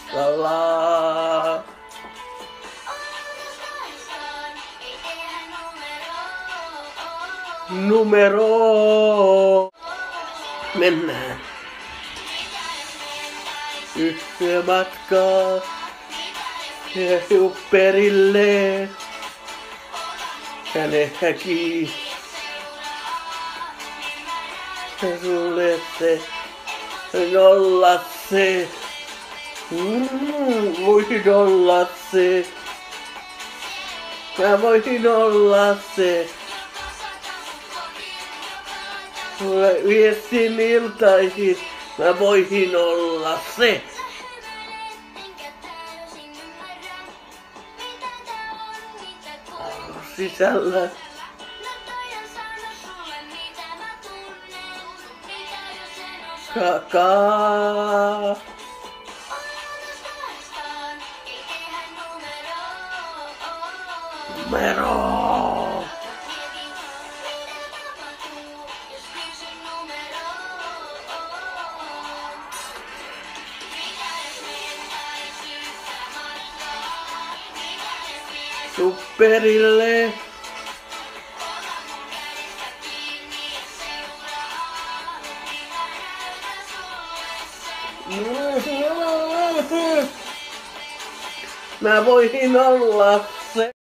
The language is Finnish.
La. Numero. Mennään. Yhtä matkaa. Ja perille. Hänen häki. Sulle se. Olla se. Voisin olla se. Mä voisin olla se. Sulle viestin iltaisin. Mä voisin olla se. Sisällä. Kakaa. Numero. Superille. Mä voisin olla se.